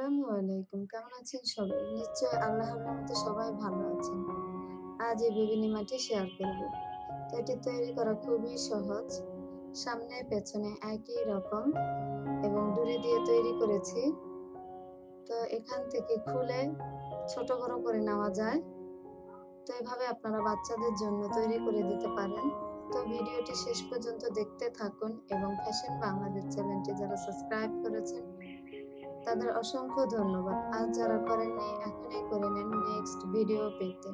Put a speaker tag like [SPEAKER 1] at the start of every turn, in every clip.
[SPEAKER 1] আসসালামু আলাইকুম। কেমন আছেন সবাই? নিশ্চয়ই আল্লাহর রহমতে সবাই ভালো আছেন। আজ এই বেবি নিমাটি শেয়ার করব। তো এটি তৈরি করা খুবই সহজ। সামনে পেছনে একই রকম এবং দড়ি দিয়ে তৈরি করেছি। তো এখান থেকে খুলে ছোট বড় করে নেওয়া যায়। তো এভাবে আপনারা বাচ্চাদের জন্য তৈরি করে দিতে পারেন। তো ভিডিওটি শেষ পর্যন্ত দেখতে থাকুন এবং ফ্যাশন বাংলাদেশ চ্যানেলটি যারা সাবস্ক্রাইব করেছেন তাদের অসংখ্য ধন্যবাদ। আর যারা করেননি এখনই করে নেন নেক্সট ভিডিও পেতে।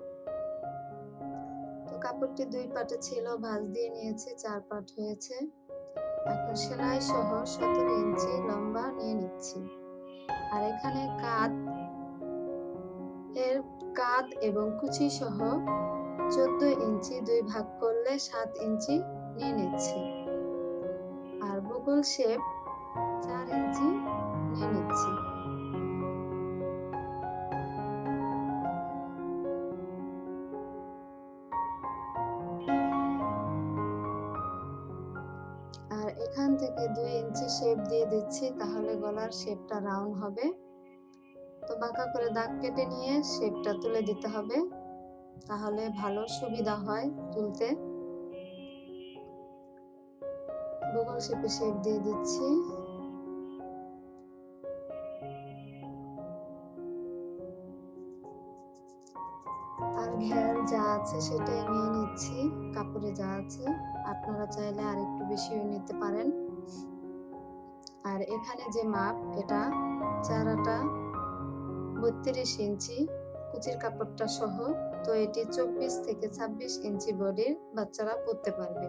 [SPEAKER 1] তো কাপড়টি 2 পাটে ছিল, ভাঁজ দিয়ে নিয়েছি, 4 পাট হয়েছে। এখন সেলাই সহ 17 ইঞ্চি লম্বা নিয়ে নিচ্ছি। আর এখানে কাঁধ এবং কুচি সহ 14 ইঞ্চি 2 ভাগ করলে 7 ইঞ্চি নিয়ে নিচ্ছি। আর বুকল শেপ 4 ইঞ্চি নিয়ে নিচ্ছি। আর এখান থেকে 2 ইঞ্চি শেপ দিয়ে দিচ্ছি, তাহলে গলার শেপটা রাউন্ড হবে। তো বাঁকা করে দাগ কেটে নিয়ে শেপটা তুলে দিতে হবে, তাহলে ভালো সুবিধা হয় তুলতে। বুগল শেপে শেপ দিয়ে দিচ্ছি। আর ঘের যা আছে সেটাই নিয়ে নিচ্ছি, কাপড়ে যা আছে। আপনারা চাইলে আর একটু বেশিও নিতে পারেন। আর এখানে যে মাপ, এটা চারাটা 32 ইঞ্চি কুচির কাপড়টা সহ। তো এটি 24 থেকে 26 ইঞ্চি বডির বাচ্চারা পরতে পারবে।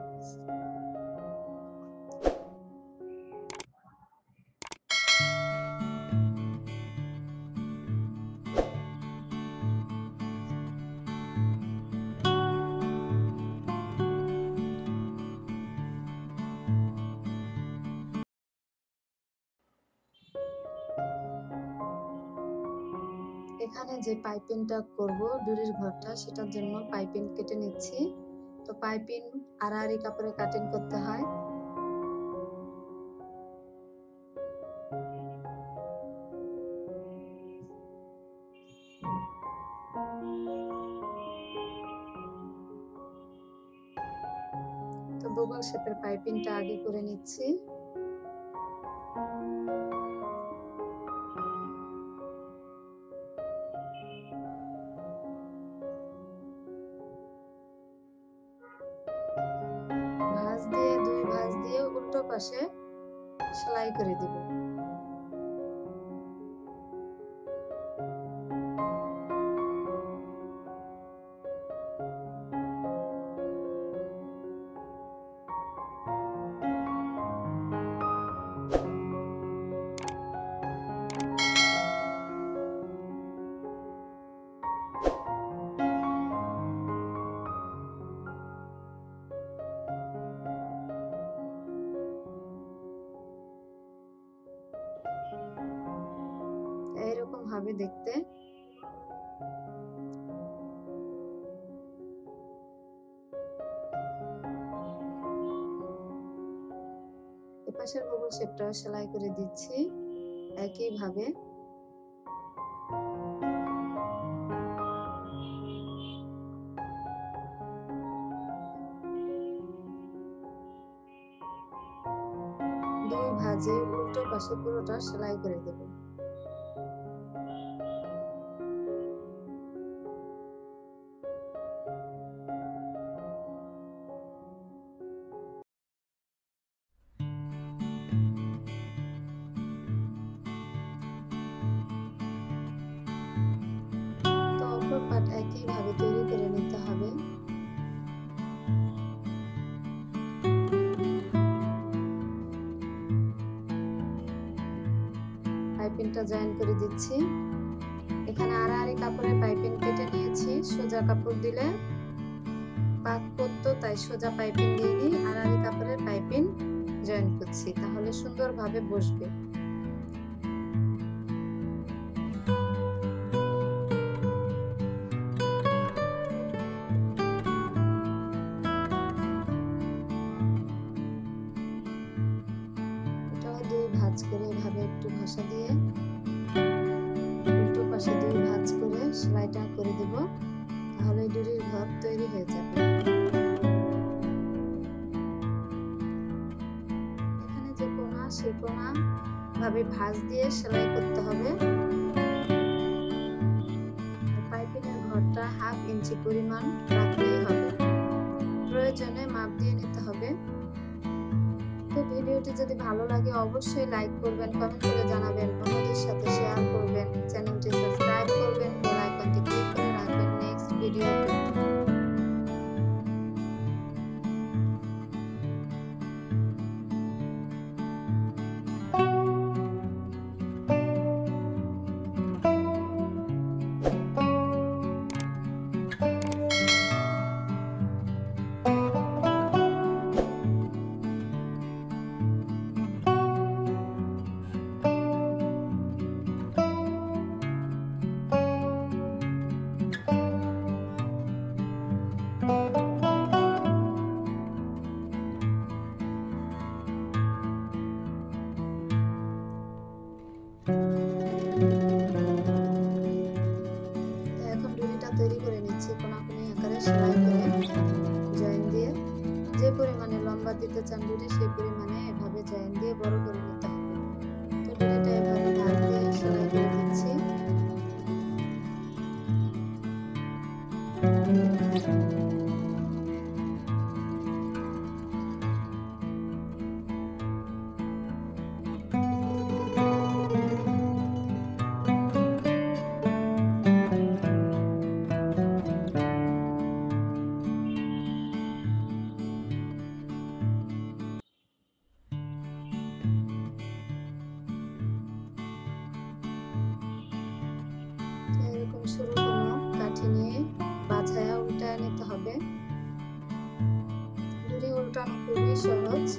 [SPEAKER 1] এখানে যে পাইপিংটা করব ডুরির ঘরটা, সেটার জন্য পাইপিং কেটে নিচ্ছি। তো পাইপিং আড়াআড়ি কাপড়ে কাটিং করতে হয়। তো বুগল শেপের পাইপিংটা আগে করে নিচ্ছি। ভাঁজ দিয়ে 2 ভাঁজ দিয়ে উল্টো পাশে সেলাই করে দিব। এইরকম হবে দেখতে। এপাশের বুগল শেপটা সেলাই করে দিচ্ছি একই ভাবে। দুই ভাঁজে উল্টো পাশে পুরোটা সেলাই করে দেব। তো অপর পাট একই ভাবে তৈরি করে নিতে হবে। পাইপিংটা জয়েন করে দিচ্ছি। এখানে আড়াআড়ি কাপড়ের পাইপিং কেটে নিয়েছি। সোজা কাপড় দিলে পাক করতো, তাই সোজা পাইপিং দিয়ে নিই। আড়াআড়ি কাপড়ের পাইপিং জয়েন করছি, তাহলে সুন্দরভাবে বসবে। এটাও 2 ভাঁজ করে এভাবে একটু ঘষা দিয়ে পাশে 2 ভাঁজ করে সেলাইটা করে দেব, তাহলে ডুরির ঘর তৈরি হয়ে যাবে। এখানে যে কোনা, সেই কোনা ভাবে ভাঁজ দিয়ে সেলাই করতে হবে। পাইপিংয়ের ঘরটা 1/2 ইঞ্চি পরিমাণ রাখলেই হবে, প্রয়োজনে মাপ দিয়ে নিতে হবে। তো ভিডিওটি যদি ভালো লাগে অবশ্যই লাইক করবেন, কমেন্ট করে জানাবেন, অন্যদের সাথে শেয়ার করবেন, চ্যানেলটি সাবস্ক্রাইব করবেন, বেল আইকনটি ক্লিক করে রাখবেন নেক্সট ভিডিও পেতে। এখন ডুরিটা তৈরি করে নিচ্ছি, কোনাকুনি আকারে সেলাই করে জয়েন দিয়ে যে পরিমাণে লম্বা দিতে চান ডুরি সেই পরিমাণে এভাবে জয়েন দিয়ে বড় করে নিতে হবে। তো ডুরিটা এভাবে ভাঁজ দিয়ে সেলাই করে দিচ্ছি। এরকম সরু কোনো কাঠি নিয়ে বাছায়া উল্টায় নিতে হবে। ডুরি উল্টানো খুবই সহজ।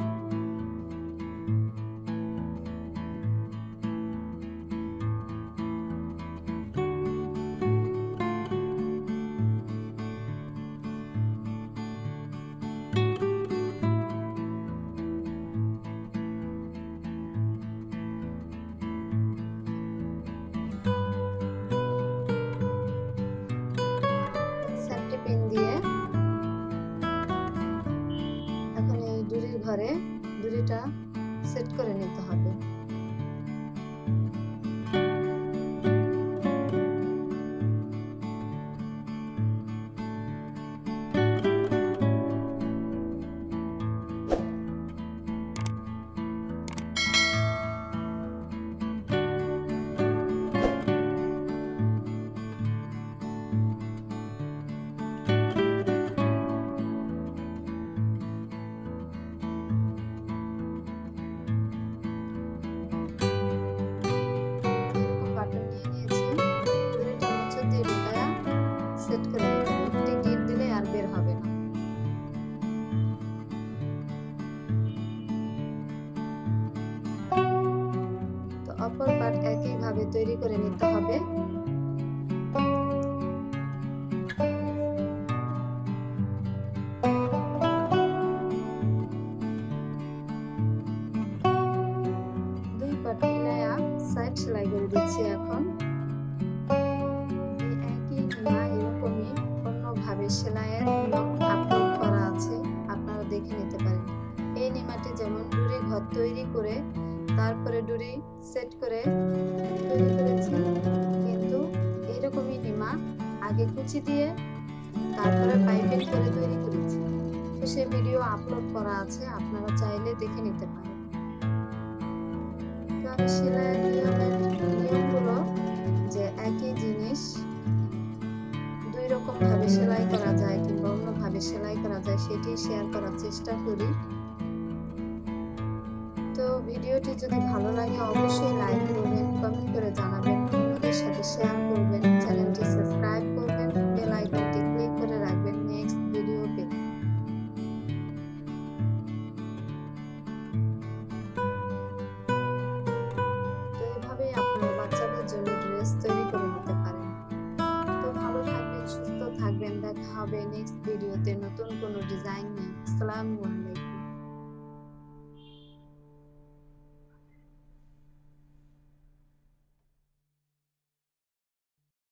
[SPEAKER 1] পিন দিয়ে এখন এই ডুরির ঘরে ডুরিটা সেট করে নিতে হবে। সেট করে নিতে হবে, টিপ দিলে আর বের হবে না। তো অপর পার্ট একইভাবে তৈরি করে নিতে হবে। দুই পার্ট মিলায়া সাইড সেলাই করে দিচ্ছি। এখন সেলাইয়ের নিয়ম আপলোড করা আছে, আপনারা দেখে নিতে পারেন। এই নিমাটি যেমন ডুরি ঘর তৈরি করে তারপরে ডুরি সেট করে তৈরি করেছি, কিন্তু এইরকমই নিমা আগে কুচি দিয়ে তারপরে পাইপিং করে তৈরি করেছি। তো সেই ভিডিও আপলোড করা আছে, আপনারা চাইলে দেখে নিতে পারেন। তো আমি সেলাইয়ের নিয়মগুলো যে একই জিনিস দুই রকম ভাবে সেলাই করা যায় কিংবা অন্য ভাবে সেলাই করা যায় সেটি শেয়ার করার চেষ্টা করি। তো ভিডিওটি যদি ভালো লাগে অবশ্যই লাইক করবেন, কমেন্ট করে জানাবেন, অন্যদের সাথে শেয়ার করবেন, চ্যানেলটি সাবস্ক্রাইব করবেন, বেল আইকনটি ক্লিক করে রাখবেন নেক্সট ভিডিও পেতে। তো এইভাবেই আপনারা বাচ্চাদের জন্য ড্রেস তৈরি করে নিতে পারেন। তো ভালো থাকবেন, সুস্থ থাকবেন, দেখা হবে নেক্সট ভিডিওতে নতুন কোনো ডিজাইন নিয়ে। আসসালামু আলাইকুম।